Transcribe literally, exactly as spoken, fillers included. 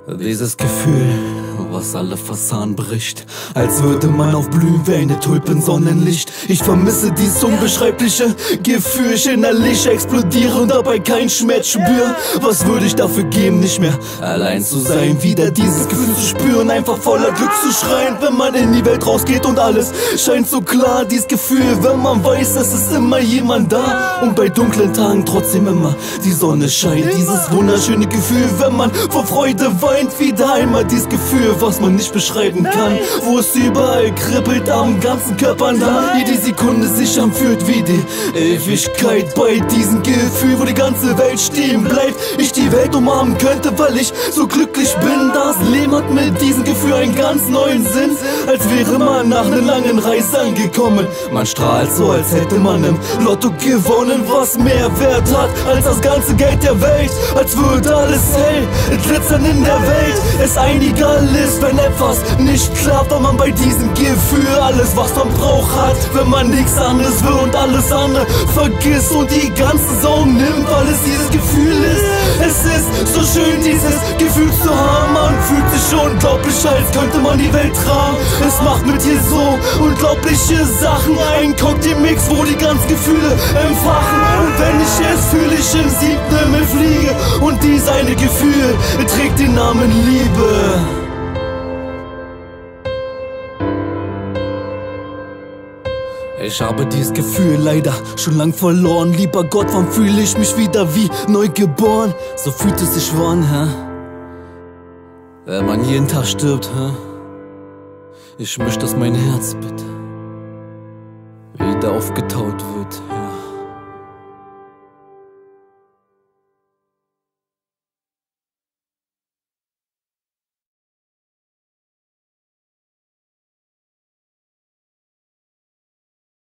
Dieses Gefühl, was alle Fassaden bricht, als würde man auf blühen wie eine Tulpe im Sonnenlicht. Ich vermisse dieses unbeschreibliche Gefühl, ich innerlich explodiere und dabei keinen Schmerz spür. Was würde ich dafür geben, nicht mehr allein zu sein, wieder dieses Gefühl zu spüren, einfach voller Glück zu schreien, wenn man in die Welt rausgeht und alles scheint so klar. Dieses Gefühl, wenn man weiß, es ist immer jemand da und bei dunklen Tagen trotzdem immer die Sonne scheint. Dieses wunderschöne Gefühl, wenn man vor Freude weint, wieder einmal dieses Gefühl, was man nicht beschreiben kann, wo es überall kribbelt am ganzen Körper nach. Jede Sekunde sich anfühlt wie die Ewigkeit. Bei diesem Gefühl, wo die ganze Welt stehen bleibt, ich die Welt umarmen könnte, weil ich so glücklich bin. Das Leben hat mit diesem Gefühl einen ganz neuen Sinn, als wäre man nach einer langen Reise angekommen. Man strahlt so, als hätte man im Lotto gewonnen, was mehr Wert hat als das ganze Geld der Welt, als würde alles hell glitzern in der Welt. Es ein egal ist, wenn etwas nicht klappt, weil man bei diesem Gefühl alles, was man braucht, hat. Wenn man nichts anderes will und alles andere vergisst und die ganzen Sorgen nimmt, weil es dieses Gefühl ist. Es ist so schön, dieses Gefühl zu haben. Man fühlt sich unglaublich, als könnte man die Welt tragen. Es macht mit dir so unglaubliche Sachen. Ein Cocktailmix, wo die ganzen Gefühle empfachen. Und wenn ich es fühle, ich im siebten Himmel fliege. Und dies eine Gefühl trägt den Namen Liebe. Ich habe dieses Gefühl leider schon lang verloren. Lieber Gott, wann fühle ich mich wieder wie neu geboren? So fühlt es sich an, hä? Wenn man jeden Tag stirbt, hä? Ich möchte, dass mein Herz bitte wieder aufgetaut wird.